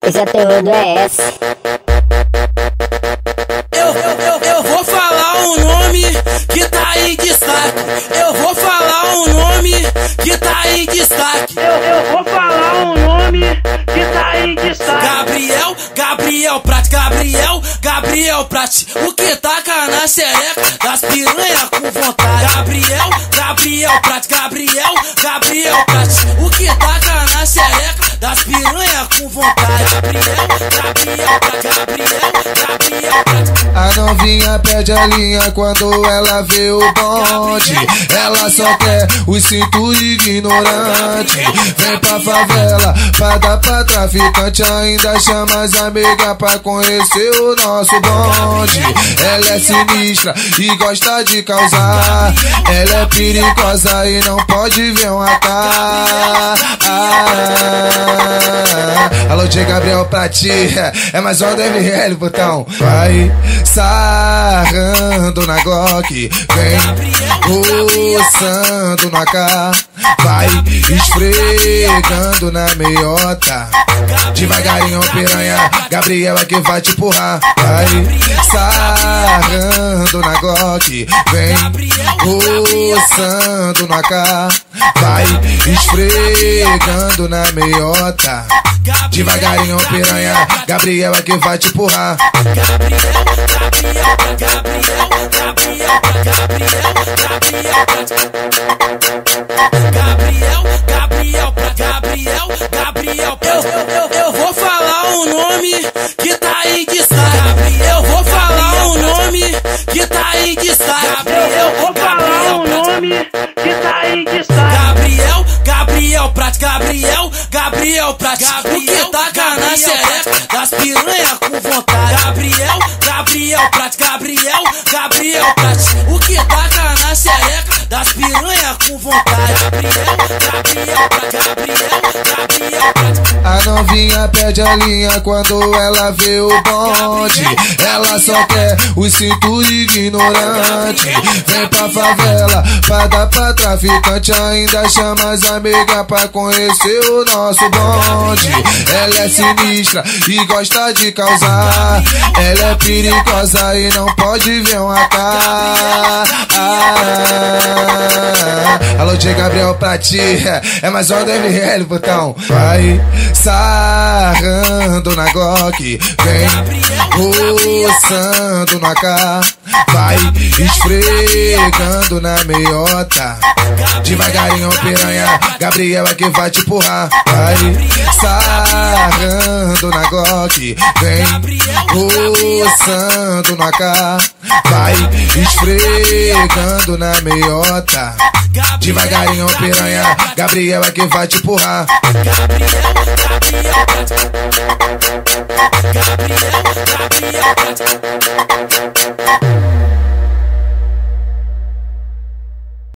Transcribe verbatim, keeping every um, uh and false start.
Esse é terror do E S. Eu, eu, eu, eu vou falar um nome que tá em destaque. Eu vou falar um nome que tá em destaque. Eu, eu vou falar um nome que tá em destaque. Gabriel, Gabriel Prat, Gabriel, Gabriel Prat. O que taca na xereca das piranha com vontade. Gabriel, Gabriel Prat, Gabriel, Gabriel Prat. O que taca na xereca das piranha com vontade. Gabriel, Gabriel Prat, Gabriel, Gabriel Prat. A novinha perde a linha quando ela vê o bonde. Ela só quer os cintos ignorante. Vem pra favela pra dar pra traficante. Ainda chama as amigas pra conhecer o nosso bonde. Ela é sinistra e gosta de causar. Ela é perigosa e não pode ver uma cara. Alô, J. Gabriel Prat, é mais um D M L, botão. Vai sarrando na Glock, vem roçando na K, vai esfregando na meiota. Devagarinho, piranha, Gabriel é que vai te empurrar. Vai sarrando na Glock, vem roçando na K, vai esfregando na meiota. Devagarinho, piranha, Gabriel é que vai te empurrar. Gabriel, Gabriel, Gabriel, Gabriel, Gabriel, Gabriel, Gabriel, Gabriel, Gabriel. Eu, eu, eu, eu vou falar um nome que tá em destaque. Eu vou falar um nome que tá em destaque. Eu vou falar um nome que tá em destaque. Gabriel, Gabriel Prat, Gabriel, Gabriel Prat. O que taca na xereca das piranha com vontade. Gabriel, Gabriel Prat, Gabriel, Gabriel Prat. O que taca na xereca das piranha com vontade. Gabriel, Gabriel Prat, Gabriel, Gabriel Prat. A novinha perde a linha quando ela vê o bonde. Ela só quer os cintos ignorante. Vem pra favela pra dar pra traficante. Ainda chama as amigas pra conhecer o nosso bonde. Ela é sinistra e gosta de causar. Ela é perigosa e não pode ver uma cara. Alô, J. Gabriel Prat, é mais um D M L, botão. Vai sarrando na Glock, vem roçando na K, vai esfregando na meiota. Devagarinho, piranha, Gabriel é que vai te empurrar. Vai sarrando na Glock, vem roçando na K, vai esfregando na meiota. Devagarinho, piranha, Gabriel é que vai te empurrar. Gabriel, Gabriel Prat, Gabriel, Gabriel Prat.